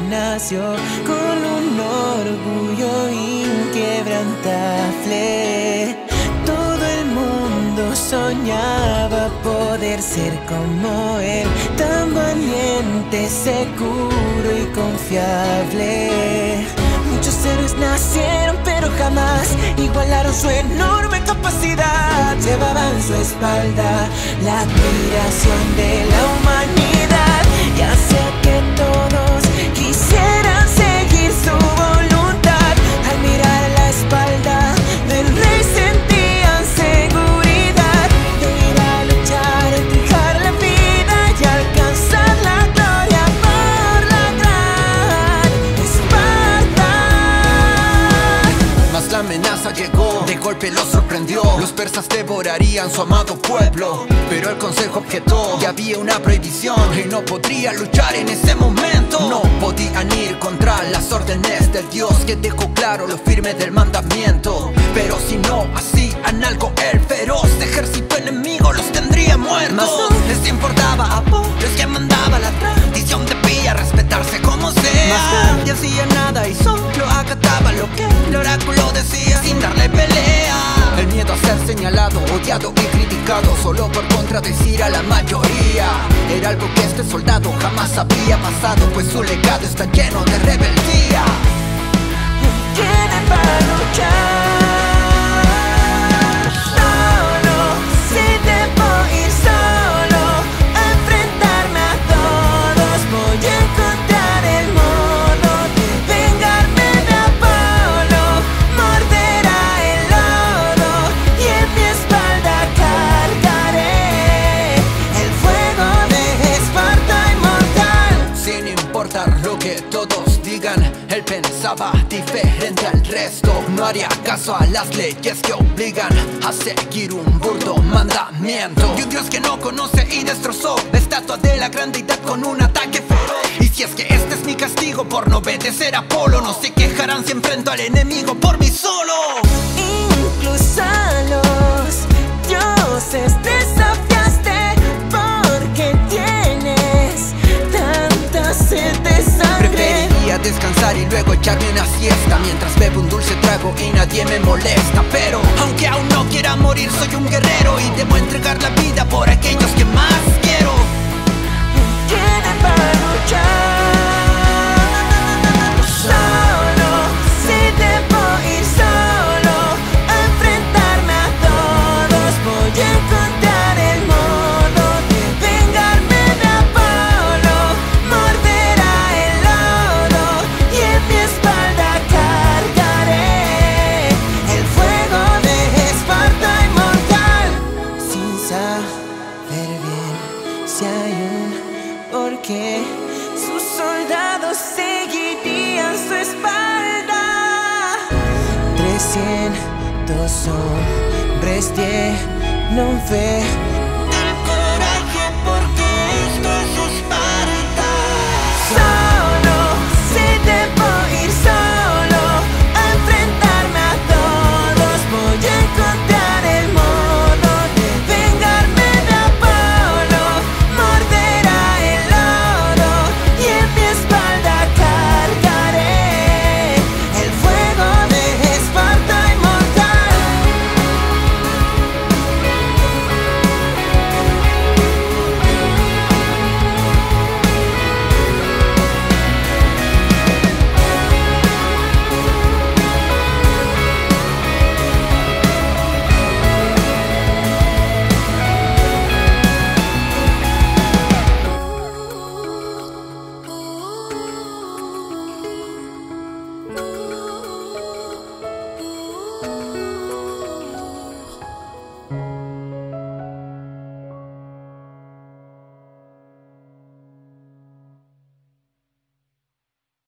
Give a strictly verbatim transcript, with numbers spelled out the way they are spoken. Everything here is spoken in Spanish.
nació con un orgullo inquebrantable. Todo el mundo soñaba poder ser como él, tan valiente, seguro y confiable. Muchos héroes nacieron pero jamás igualaron su enorme capacidad. Llevaba en su espalda la admiración de la humanidad y hacía que todos quisieran seguir su voluntad. Al mirar la espalda del rey sentían seguridad de ir a luchar, entregar la vida y alcanzar la gloria por la gran Esparta. Mas la amenaza llegó, de golpe lo sorprendió. Los persas devorarían su amado pueblo, pero el consejo objetó que había una prohibición y no podría luchar en ese momento. No podían ir contra las órdenes del Dios que dejó claro lo firme del mandamiento. Pero si no hacían algo, el feroz ejército enemigo los tendría muertos. Mas no les importaba a los que mandaba la tradición, debía respetarse como sea. Y hacía nada y solo acataba lo que el oráculo decía sin darle pelea. El miedo a ser señalado, odiado y criticado solo por contradecir a la mayoría era algo que este soldado jamás había pasado, pues su legado está lleno de rebeldía. Tienen para luchar. Solo, si debo ir solo a enfrentarme a todos, voy a encontrar el modo de vengarme de Apolo. Morderá el lodo y en mi espalda cargaré el fuego de Esparta inmortal. Sin importar lo que todos digan, él pensaba diferente al resto. No haría caso a las leyes que obligan a seguir un burdo mandamiento. Y un Dios que no conoce y destrozó la estatua de la gran deidad con un ataque feroz. Y si es que este es mi castigo por no obedecer a Apolo, no se quejarán si enfrento al enemigo por mí solo. Incluso a los dioses desafiaste porque tienes tanta sed de sangre. Preferiría descansar y luego echarme una siesta mientras bebo un dulce trago y nadie me molesta. Pero aunque aún no quiera morir, soy un guerrero y debo entregar la vida por aquellos que más quiero. Tienen para luchar. Solo, si debo ir solo a enfrentarme a todos, voy a encontrar el modo de vengarme de Apolo. Morderá el lodo y en mi espalda cargaré el fuego de Esparta inmortal. Sin saber bien si hay un porqué, sus soldados seguirían su espalda. Trescientos hombres tienen fe